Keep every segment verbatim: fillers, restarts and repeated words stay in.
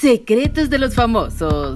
Secretos de los famosos.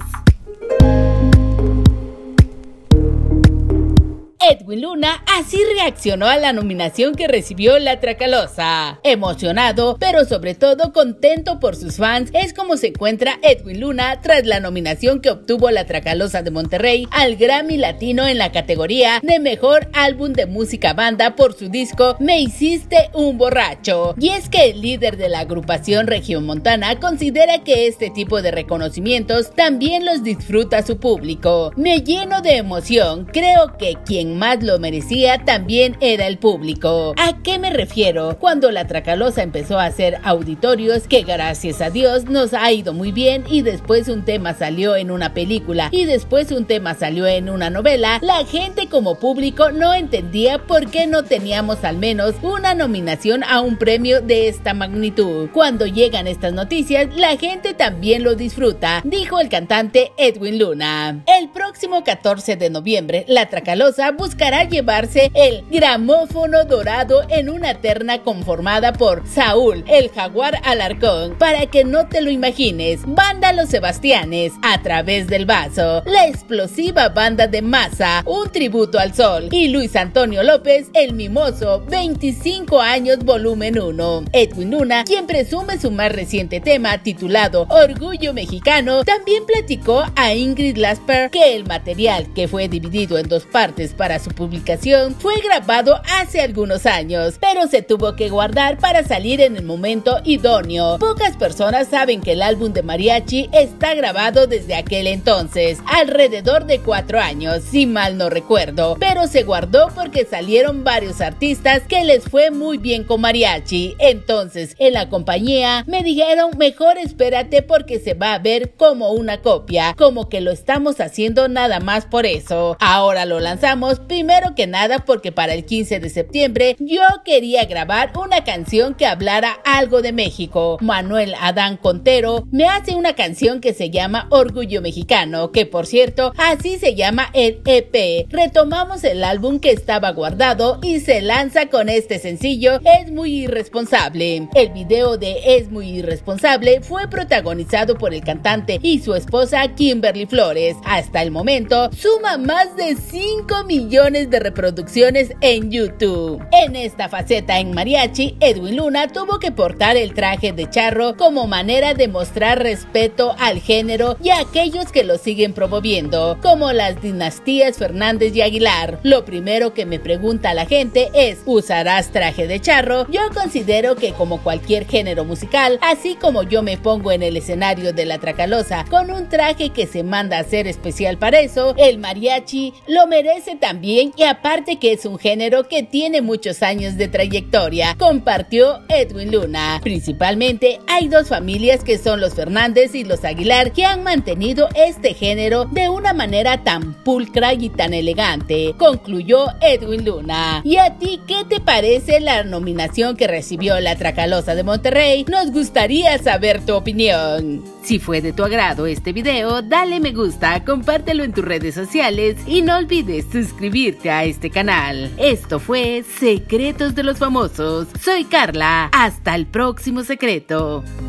Edwin Luna así reaccionó a la nominación que recibió La Tracalosa. Emocionado, pero sobre todo contento por sus fans, es como se encuentra Edwin Luna tras la nominación que obtuvo La Tracalosa de Monterrey al Grammy Latino en la categoría de Mejor Álbum de Música Banda por su disco Me Hiciste un Borracho. Y es que el líder de la agrupación regiomontana considera que este tipo de reconocimientos también los disfruta su público. Me lleno de emoción, creo que quien más lo merecía también era el público. ¿A qué me refiero? Cuando La Tracalosa empezó a hacer auditorios, que gracias a Dios nos ha ido muy bien, y después un tema salió en una película y después un tema salió en una novela, la gente como público no entendía por qué no teníamos al menos una nominación a un premio de esta magnitud. Cuando llegan estas noticias, la gente también lo disfruta, dijo el cantante Edwin Luna. El próximo catorce de noviembre, La Tracalosa buscará llevarse el gramófono dorado en una terna conformada por Saúl, el Jaguar Alarcón, para que no te lo imagines, Banda Los Sebastianes, A Través del Vaso, la explosiva banda de Masa, Un Tributo al Sol, y Luis Antonio López, El Mimoso, veinticinco años volumen uno. Edwin Luna, quien presume su más reciente tema titulado Orgullo Mexicano, también platicó a Ingrid Lasper que el material, que fue dividido en dos partes para su publicación, fue grabado hace algunos años, pero se tuvo que guardar para salir en el momento idóneo. Pocas personas saben que el álbum de Mariachi está grabado desde aquel entonces, alrededor de cuatro años, si mal no recuerdo, pero se guardó porque salieron varios artistas que les fue muy bien con Mariachi. Entonces, en la compañía me dijeron, mejor espérate porque se va a ver como una copia, como que lo estamos haciendo nada más por eso. Ahora lo lanzamos primero que nada porque para el quince de septiembre yo quería grabar una canción que hablara algo de México. Manuel Adán Contero me hace una canción que se llama Orgullo Mexicano, que por cierto así se llama el E P. Retomamos el álbum que estaba guardado y se lanza con este sencillo, Es Muy Irresponsable. El video de Es Muy Irresponsable fue protagonizado por el cantante y su esposa Kimberly Flores. Hasta el momento suma más de cinco millones de reproducciones en YouTube. En esta faceta en Mariachi, Edwin Luna tuvo que portar el traje de charro como manera de mostrar respeto al género y a aquellos que lo siguen promoviendo, como las dinastías Fernández y Aguilar. Lo primero que me pregunta la gente es, ¿usarás traje de charro? Yo considero que como cualquier género musical, así como yo me pongo en el escenario de La Tracalosa con un traje que se manda a hacer especial para eso, el mariachi lo merece también, y aparte que es un género que tiene muchos años de trayectoria, compartió Edwin Luna. Principalmente hay dos familias que son los Fernández y los Aguilar que han mantenido este género de una manera tan pulcra y tan elegante, concluyó Edwin Luna. ¿Y a ti qué te parece la nominación que recibió La Tracalosa de Monterrey? Nos gustaría saber tu opinión. Si fue de tu agrado este video, dale me gusta, compártelo en tus redes sociales y no olvides suscribirte a este canal. Esto fue Secretos de los Famosos. Soy Carla. Hasta el próximo secreto.